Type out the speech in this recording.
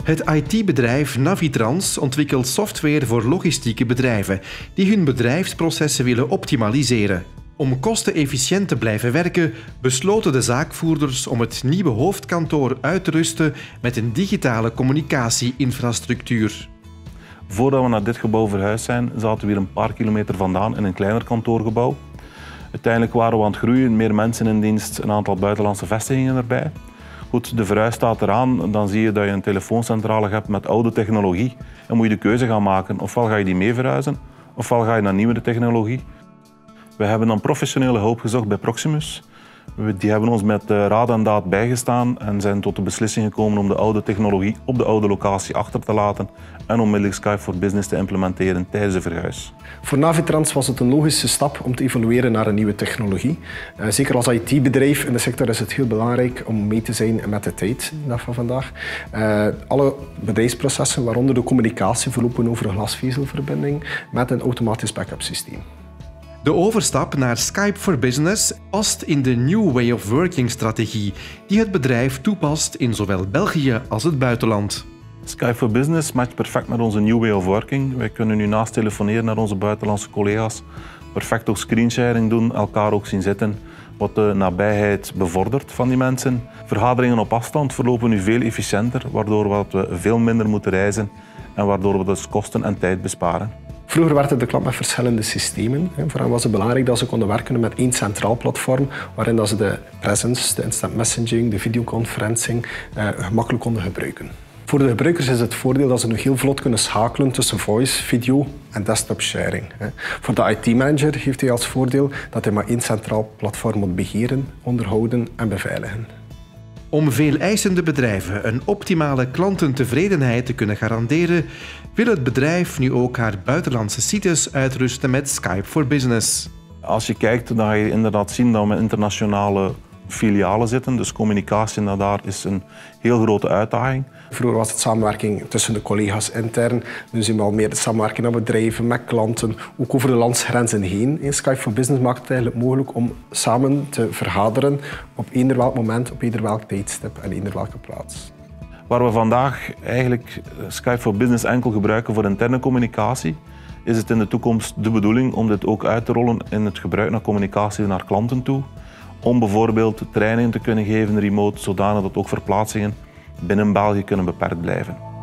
Het IT-bedrijf Navitrans ontwikkelt software voor logistieke bedrijven die hun bedrijfsprocessen willen optimaliseren. Om kostenefficiënt te blijven werken, besloten de zaakvoerders om het nieuwe hoofdkantoor uit te rusten met een digitale communicatie-infrastructuur. Voordat we naar dit gebouw verhuisd zijn, zaten we hier een paar kilometer vandaan in een kleiner kantoorgebouw. Uiteindelijk waren we aan het groeien, meer mensen in dienst, een aantal buitenlandse vestigingen erbij. Goed, de verhuis staat eraan, dan zie je dat je een telefooncentrale hebt met oude technologie. En moet je de keuze gaan maken, ofwel ga je die mee verhuizen, ofwel ga je naar nieuwere technologie. We hebben dan professionele hulp gezocht bij Proximus. Die hebben ons met raad en daad bijgestaan en zijn tot de beslissing gekomen om de oude technologie op de oude locatie achter te laten en onmiddellijk Skype for Business te implementeren tijdens de verhuis. Voor Navitrans was het een logische stap om te evolueren naar een nieuwe technologie. Zeker als IT-bedrijf in de sector is het heel belangrijk om mee te zijn met de tijd van vandaag. Alle bedrijfsprocessen, waaronder de communicatie, verlopen over een glasvezelverbinding met een automatisch backup systeem. De overstap naar Skype for Business past in de New Way of Working-strategie die het bedrijf toepast in zowel België als het buitenland. Skype for Business matcht perfect met onze New Way of Working. Wij kunnen nu naast telefoneren naar onze buitenlandse collega's, perfect ook screensharing doen, elkaar ook zien zitten, wat de nabijheid bevordert van die mensen. Vergaderingen op afstand verlopen nu veel efficiënter, waardoor we veel minder moeten reizen en waardoor we dus kosten en tijd besparen. Vroeger werkte de klant met verschillende systemen. Voor hen was het belangrijk dat ze konden werken met één centraal platform, waarin dat ze de presence, de instant messaging, de videoconferencing gemakkelijk konden gebruiken. Voor de gebruikers is het voordeel dat ze nu heel vlot kunnen schakelen tussen voice, video en desktop sharing. Voor de IT-manager heeft hij als voordeel dat hij maar één centraal platform moet beheren, onderhouden en beveiligen. Om veel eisende bedrijven een optimale klantentevredenheid te kunnen garanderen, wil het bedrijf nu ook haar buitenlandse sites uitrusten met Skype for Business. Als je kijkt, dan ga je inderdaad zien dat we met internationale filialen zitten. Dus communicatie naar daar is een heel grote uitdaging. Vroeger was het samenwerking tussen de collega's intern. Nu zien we al meer de samenwerking met bedrijven, met klanten, ook over de landsgrenzen heen. Skype for Business maakt het eigenlijk mogelijk om samen te vergaderen op eender welk moment, op eender welk tijdstip en eender welke plaats. Waar we vandaag eigenlijk Skype for Business enkel gebruiken voor interne communicatie, is het in de toekomst de bedoeling om dit ook uit te rollen in het gebruik naar communicatie naar klanten toe. Om bijvoorbeeld trainingen te kunnen geven remote, zodanig dat ook verplaatsingen binnen België kunnen beperkt blijven.